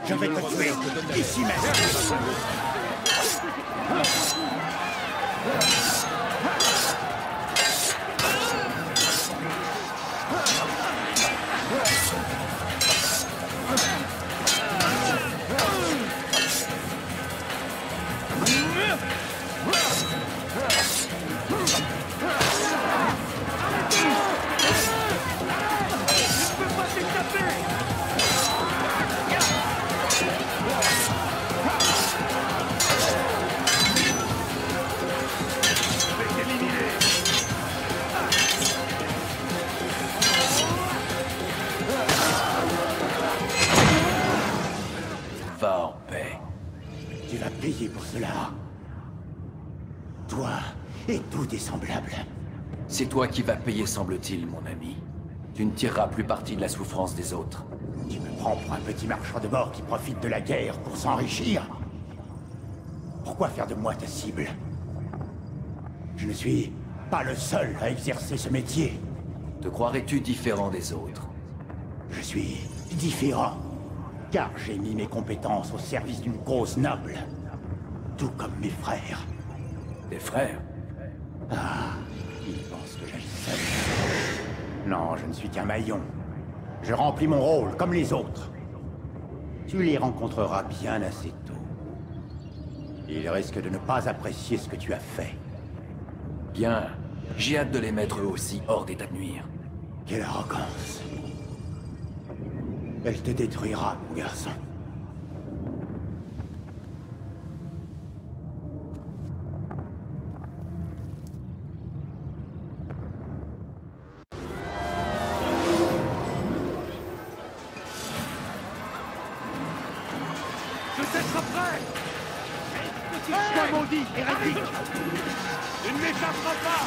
Je vais te tuer, ici même. Va en paix. Tu vas payer pour cela. Toi et tous tes semblables. C'est toi qui vas payer, semble-t-il, mon ami. Tu ne tireras plus parti de la souffrance des autres. Tu me prends pour un petit marchand de mort qui profite de la guerre pour s'enrichir? Pourquoi faire de moi ta cible? Je ne suis pas le seul à exercer ce métier. Te croirais-tu différent des autres? Je suis différent, car j'ai mis mes compétences au service d'une cause noble. Tout comme mes frères. Tes frères? Ah, ils pensent que j'agis seul. Non, je ne suis qu'un maillon. Je remplis mon rôle comme les autres. Tu les rencontreras bien assez tôt. Ils risquent de ne pas apprécier ce que tu as fait. Bien. J'ai hâte de les mettre eux aussi hors d'état de nuire. Quelle arrogance. Elle te détruira, mon garçon. Je t'être prêt! Toi maudit, hérétique! Tu ne m'échapperas pas!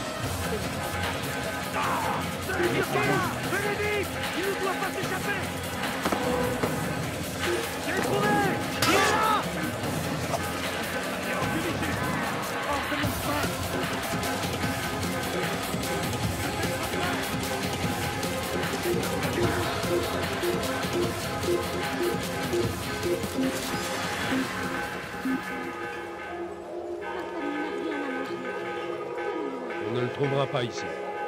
Venez vite! Il ne doit pas s'échapper! J'ai trouvé! Il est là! Hors de mon chemin! On ne le trouvera pas ici.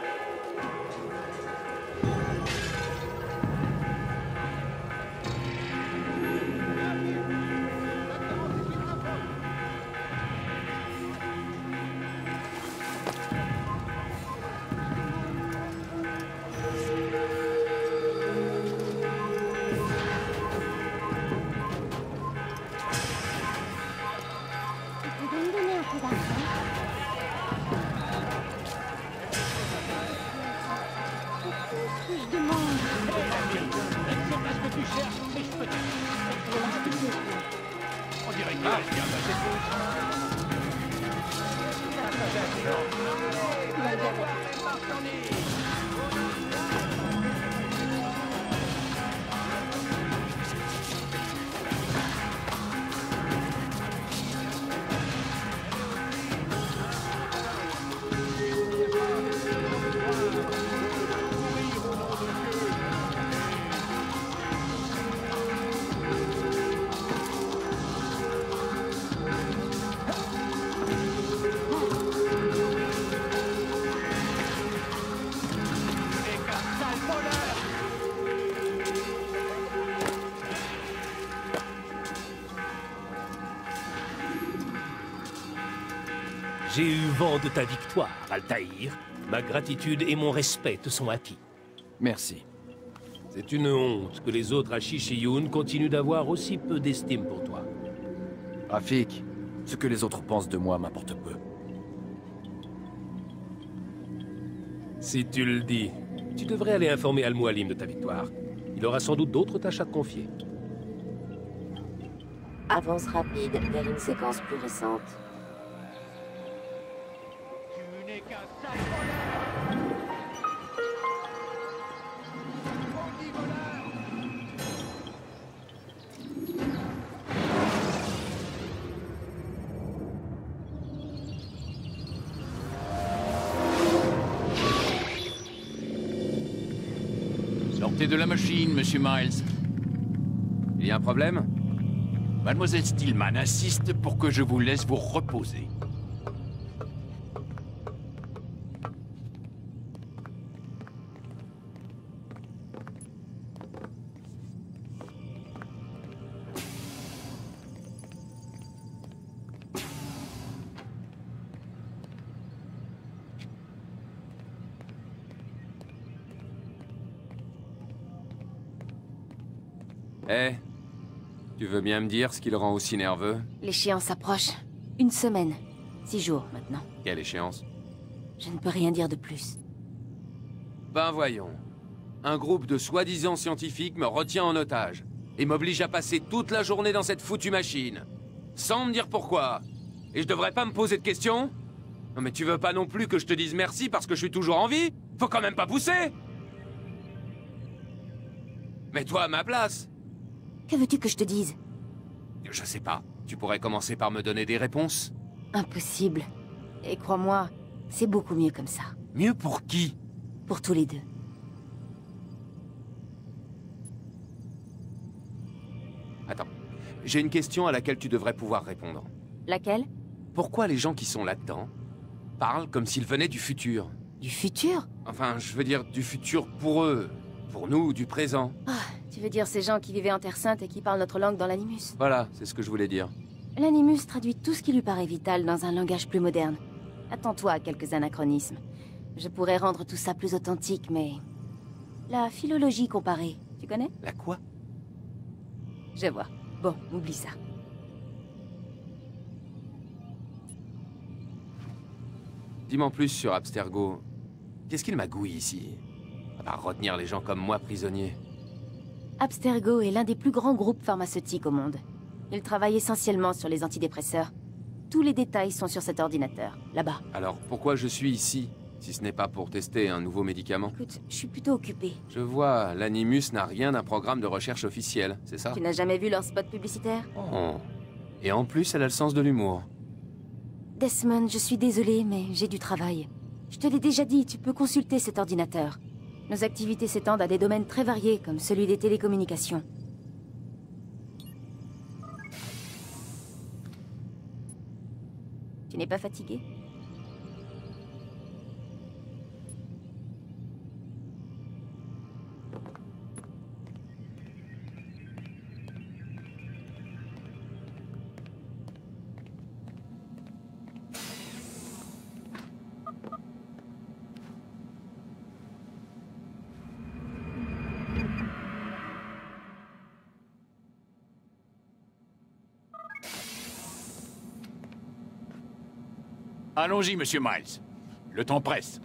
J'ai eu vent de ta victoire, Altaïr. Ma gratitude et mon respect te sont acquis. Merci. C'est une honte que les autres Ashishiyun continuent d'avoir aussi peu d'estime pour toi. Rafik, ce que les autres pensent de moi m'importe peu. Si tu le dis, tu devrais aller informer Al-Mualim de ta victoire. Il aura sans doute d'autres tâches à te confier. Avance rapide vers une séquence plus récente. Tu n'es qu'un sale voleur! Bandit voleur! Sortez de la machine, monsieur Miles. Il y a un problème? Mademoiselle Stillman insiste pour que je vous laisse vous reposer. Eh, tu veux bien me dire ce qui le rend aussi nerveux? L'échéance approche. 1 semaine. 6 jours maintenant. Quelle échéance? Je ne peux rien dire de plus. Ben voyons. Un groupe de soi-disant scientifiques me retient en otage et m'oblige à passer toute la journée dans cette foutue machine. Sans me dire pourquoi. Et je devrais pas me poser de questions? Non mais tu veux pas non plus que je te dise merci parce que je suis toujours en vie? Faut quand même pas pousser! Mets-toi à ma place. Que veux-tu que je te dise? Je sais pas. Tu pourrais commencer par me donner des réponses? Impossible. Et crois-moi, c'est beaucoup mieux comme ça. Mieux pour qui? Pour tous les deux. Attends. J'ai une question à laquelle tu devrais pouvoir répondre. Laquelle? Pourquoi les gens qui sont là-dedans parlent comme s'ils venaient du futur? Du futur? Enfin, je veux dire du futur pour eux. Pour nous, du présent. Ah, tu veux dire ces gens qui vivaient en Terre Sainte et qui parlent notre langue dans l'animus? Voilà, c'est ce que je voulais dire. L'animus traduit tout ce qui lui paraît vital dans un langage plus moderne. Attends-toi à quelques anachronismes. Je pourrais rendre tout ça plus authentique, mais... La philologie comparée, tu connais? La quoi? Je vois. Bon, oublie ça. Dis-moi en plus sur Abstergo. Qu'est-ce qu'il magouille ici? À part retenir les gens comme moi prisonniers. Abstergo est l'un des plus grands groupes pharmaceutiques au monde. Il travaille essentiellement sur les antidépresseurs. Tous les détails sont sur cet ordinateur, là-bas. Alors, pourquoi je suis ici, si ce n'est pas pour tester un nouveau médicament? Écoute, je suis plutôt occupée. Je vois, l'Animus n'a rien d'un programme de recherche officiel, c'est ça? Tu n'as jamais vu leur spot publicitaire? Oh. Et en plus, elle a le sens de l'humour. Desmond, je suis désolée, mais j'ai du travail. Je te l'ai déjà dit, tu peux consulter cet ordinateur. Nos activités s'étendent à des domaines très variés, comme celui des télécommunications. Tu n'es pas fatigué? Allons-y, monsieur Miles. Le temps presse.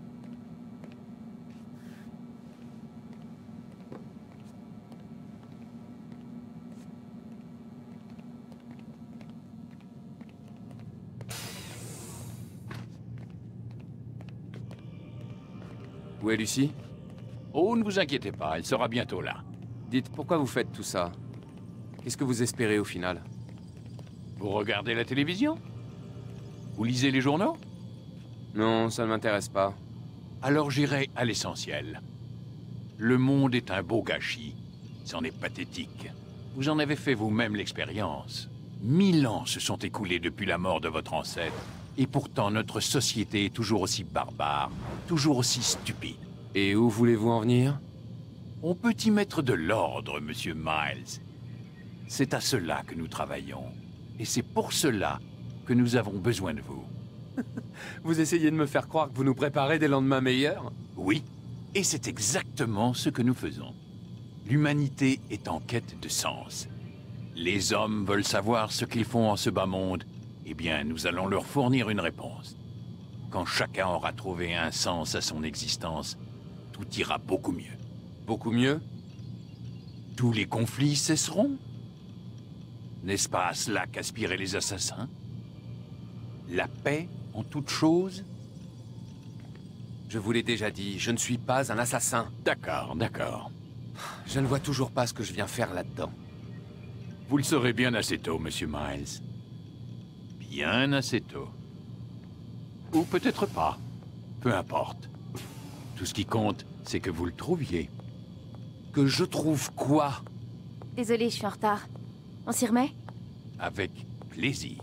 Où est Lucie? Oh, ne vous inquiétez pas, elle sera bientôt là. Dites, pourquoi vous faites tout ça? Qu'est-ce que vous espérez au final? Vous regardez la télévision? Vous lisez les journaux? Non, ça ne m'intéresse pas. Alors j'irai à l'essentiel. Le monde est un beau gâchis. C'en est pathétique. Vous en avez fait vous-même l'expérience. 1000 ans se sont écoulés depuis la mort de votre ancêtre. Et pourtant, notre société est toujours aussi barbare, toujours aussi stupide. Et où voulez-vous en venir? On peut y mettre de l'ordre, monsieur Miles. C'est à cela que nous travaillons. Et c'est pour cela que nous avons besoin de vous. Vous essayez de me faire croire que vous nous préparez des lendemains meilleurs? Oui, et c'est exactement ce que nous faisons. L'humanité est en quête de sens. Les hommes veulent savoir ce qu'ils font en ce bas monde. Eh bien, nous allons leur fournir une réponse. Quand chacun aura trouvé un sens à son existence, tout ira beaucoup mieux. Beaucoup mieux? Tous les conflits cesseront. N'est-ce pas à cela qu'aspiraient les assassins? La paix en toute chose? Je vous l'ai déjà dit, je ne suis pas un assassin. D'accord, d'accord. Je ne vois toujours pas ce que je viens faire là-dedans. Vous le saurez bien assez tôt, monsieur Miles. Bien assez tôt. Ou peut-être pas. Peu importe. Tout ce qui compte, c'est que vous le trouviez. Que je trouve quoi? Désolée, je suis en retard. On s'y remet? Avec plaisir.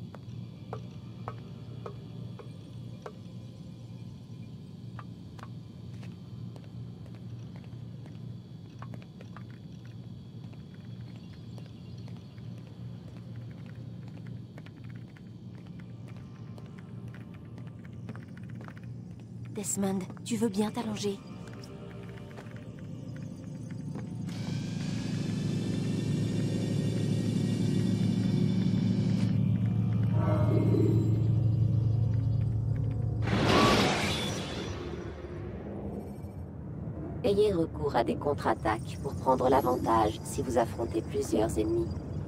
Desmond, tu veux bien t'allonger? Ayez recours à des contre-attaques pour prendre l'avantage si vous affrontez plusieurs ennemis.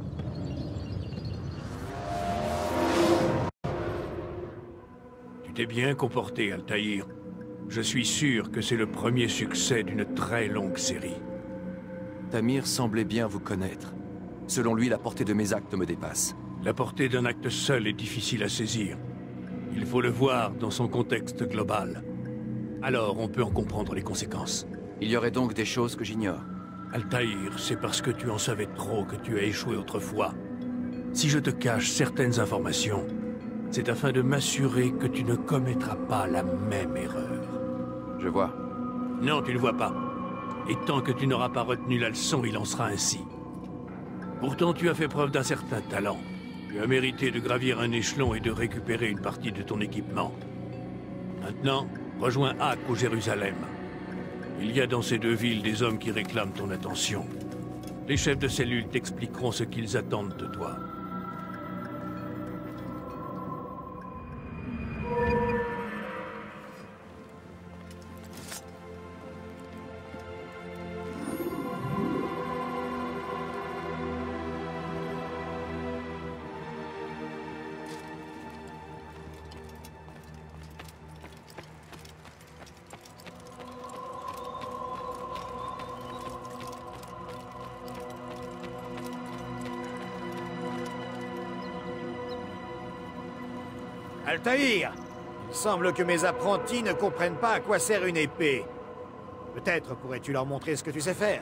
Tu t'es bien comporté, Altaïr. Je suis sûr que c'est le premier succès d'une très longue série. Tamir semblait bien vous connaître. Selon lui, la portée de mes actes me dépasse. La portée d'un acte seul est difficile à saisir. Il faut le voir dans son contexte global. Alors on peut en comprendre les conséquences. Il y aurait donc des choses que j'ignore. Altaïr, c'est parce que tu en savais trop que tu as échoué autrefois. Si je te cache certaines informations, c'est afin de m'assurer que tu ne commettras pas la même erreur. Je vois. Non, tu ne vois pas. Et tant que tu n'auras pas retenu la leçon, il en sera ainsi. Pourtant, tu as fait preuve d'un certain talent. Tu as mérité de gravir un échelon et de récupérer une partie de ton équipement. Maintenant, rejoins Hak ou Jérusalem. Il y a dans ces deux villes des hommes qui réclament ton attention. Les chefs de cellule t'expliqueront ce qu'ils attendent de toi. Altaïr, il semble que mes apprentis ne comprennent pas à quoi sert une épée. Peut-être pourrais-tu leur montrer ce que tu sais faire.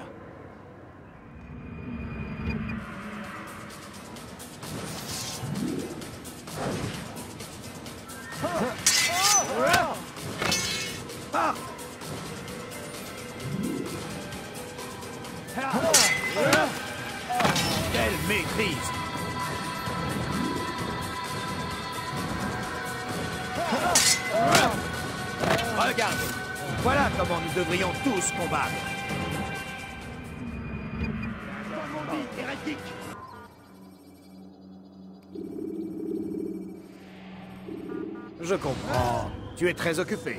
Quelle maîtrise! Regarde, voilà comment nous devrions tous combattre. Je comprends. Tu es très occupé.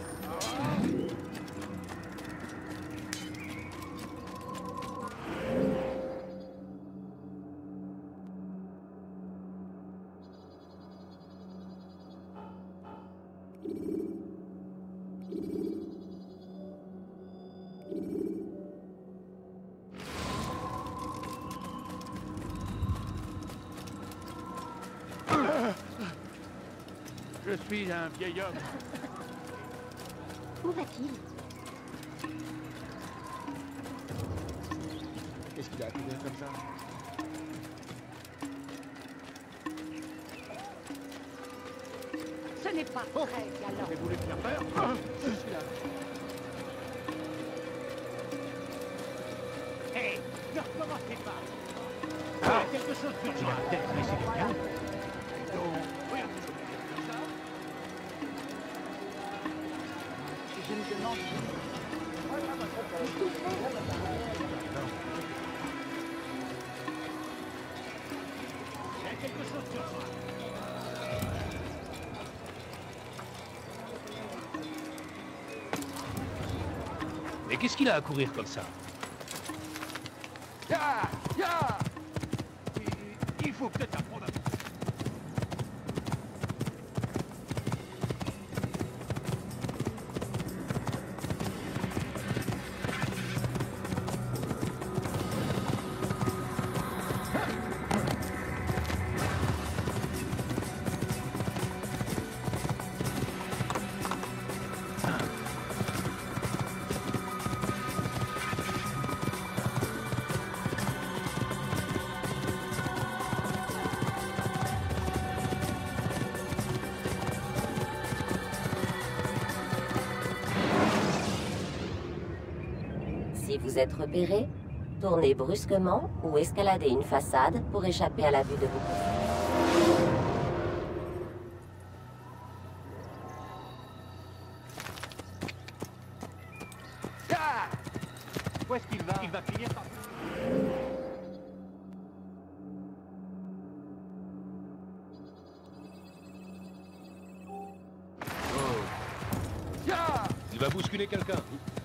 Je suis un vieil homme. Où va-t-il? Qu'est-ce qu'il a à courir comme ça? Ce n'est pas vrai, galant. Vous voulez me faire peur? Je suis là. Hé, ne recommencez pas. Ah, quelque chose d'urgent. Peut-être laisser quelqu'un. Je me demande... Il y a quelque chose d'urgent. Mais qu'est-ce qu'il a à courir comme ça? Il faut peut-être apprendre à... vous êtes repéré, tournez brusquement ou escaladez une façade pour échapper à la vue de vos poursuivants. Où est-ce qu'il va? Il va finir par... Il va bousculer quelqu'un.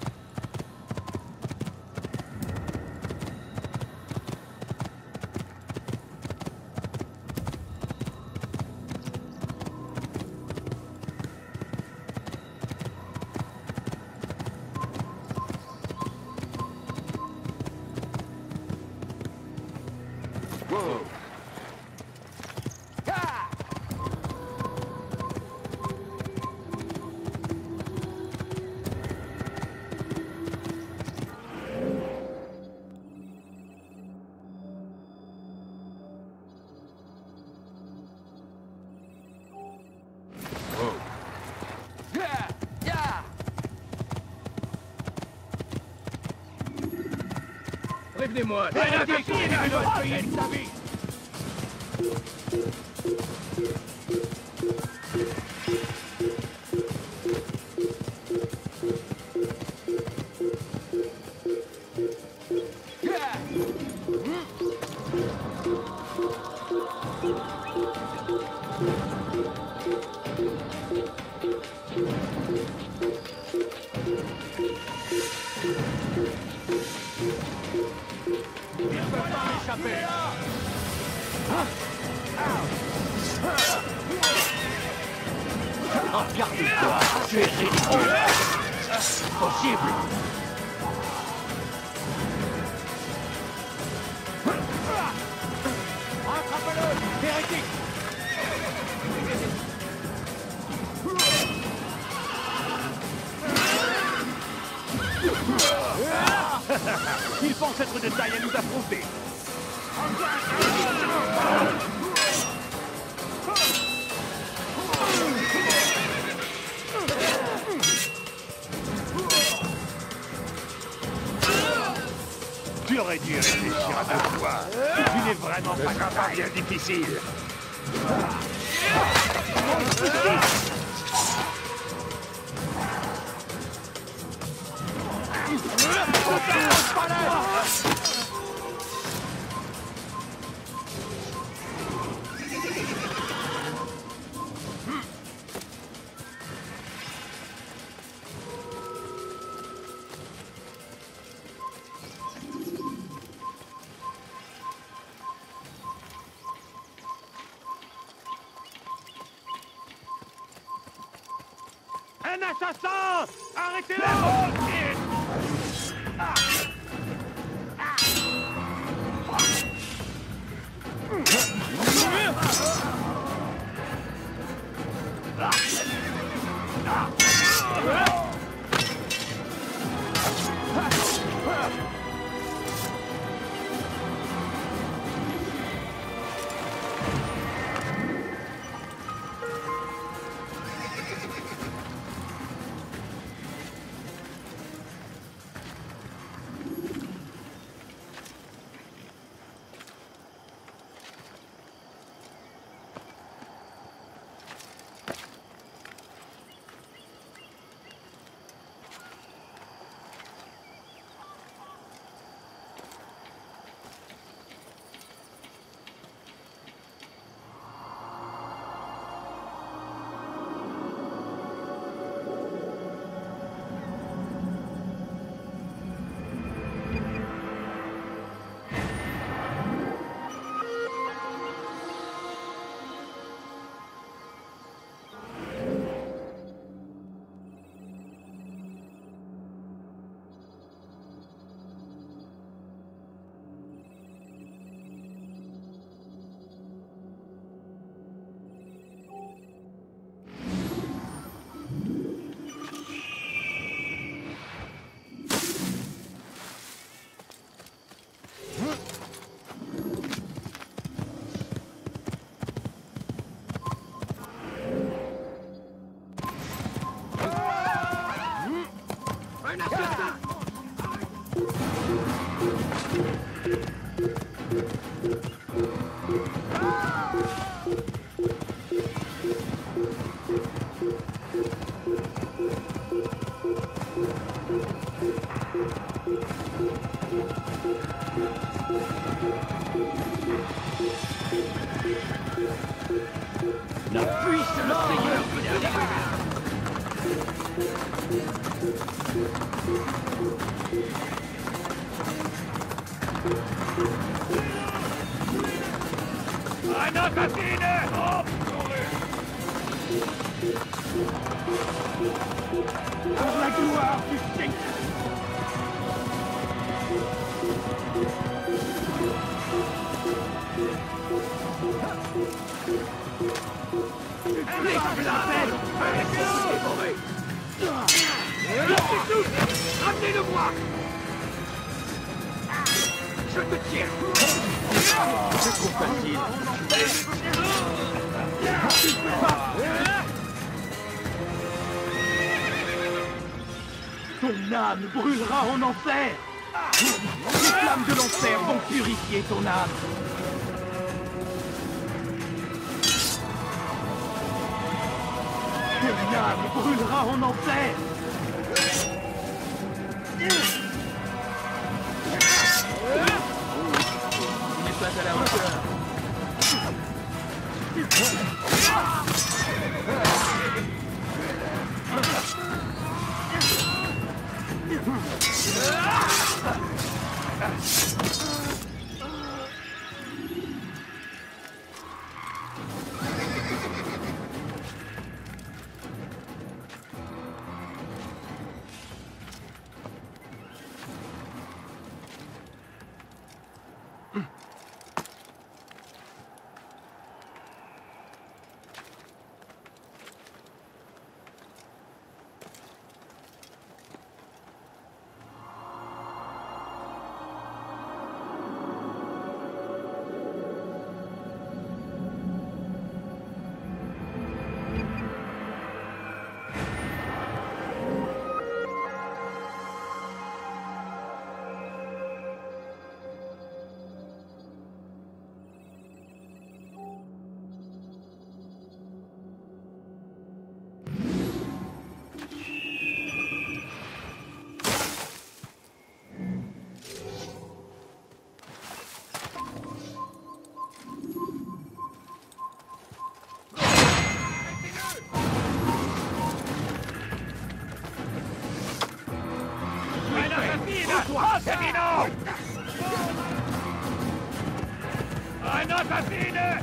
Prévenez-moi! Rien de fini, il doit se payer de sa vie! Regardez-toi, tu es ridicule. Possible. Rattrape-le, hérétique! Il pense être de taille à nous affronter. Tu aurais dû réfléchir à deux fois. Tu n'es vraiment pas bien difficile. Un assassin! Arrêtez-le! La puisse le Seigneur venir. Un assassine! Oh, pour la gloire du Seigneur! Ramenez-le-moi! Je te tiens! C'est trop facile! Ton âme brûlera en enfer! Les flammes de l'enfer vont purifier ton âme! Ton âme brûlera en enfer! Tu n'es pas à la hauteur! Assassino! Un assassine!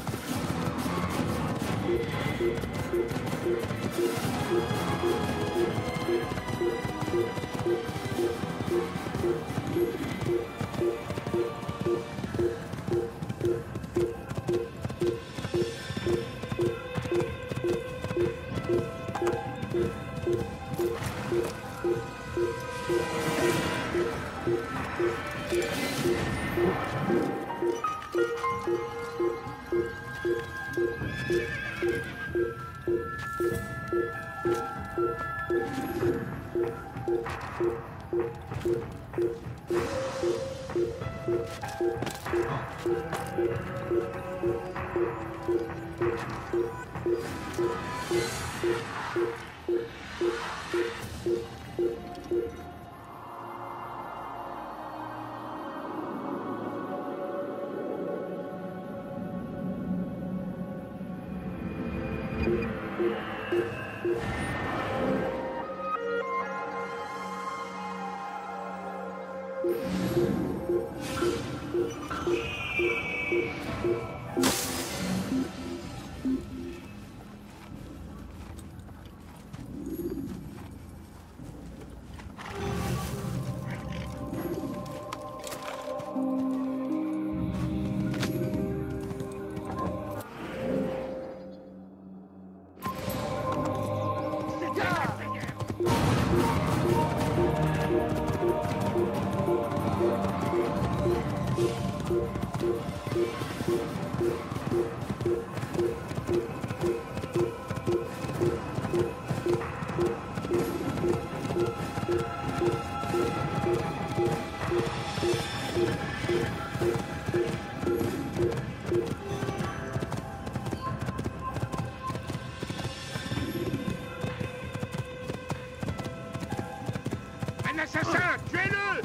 Un assassin! Tuez-le!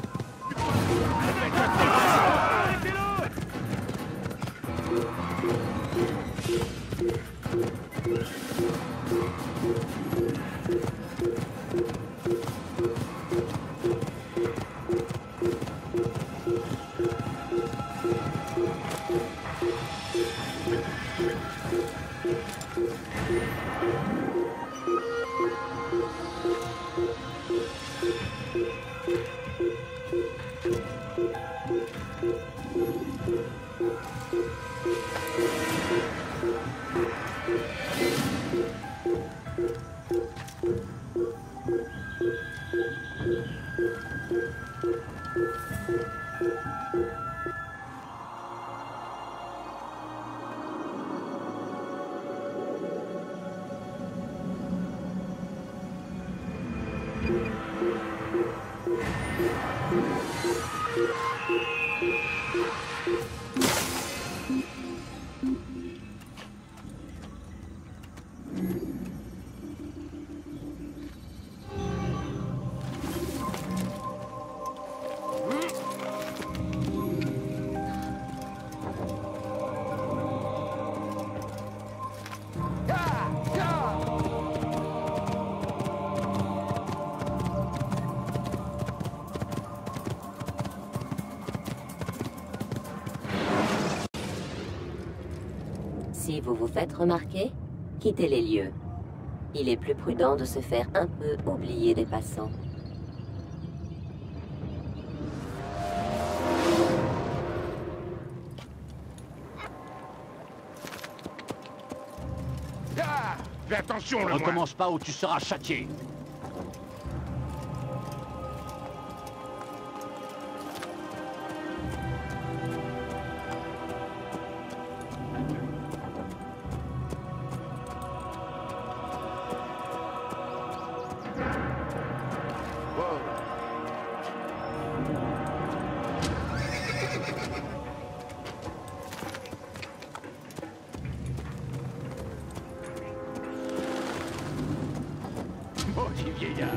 Arrêtez-le! Si vous vous faites remarquer, quittez les lieux. Il est plus prudent de se faire un peu oublier des passants. Fais attention, le Recommence pas ou tu seras châtié. Maudit vieillard.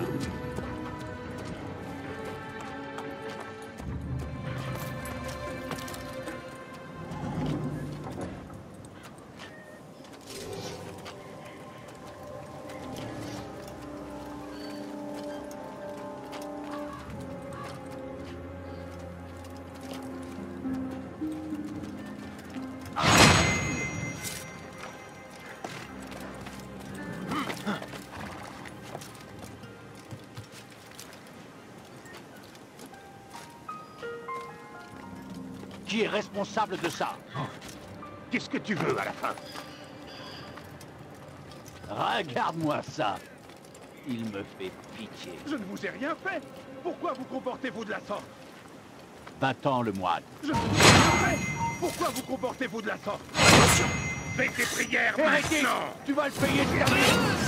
Qui est responsable de ça? Qu'est-ce que tu veux à la fin? Regarde-moi ça. Il me fait pitié. Je ne vous ai rien fait. Pourquoi vous comportez-vous de la sorte? Va-t'en, le moine. Je ne vous ai rien fait. Pourquoi vous comportez-vous de la sorte? Attention. Fais tes prières maintenant. Tu vas le payer de ta vie.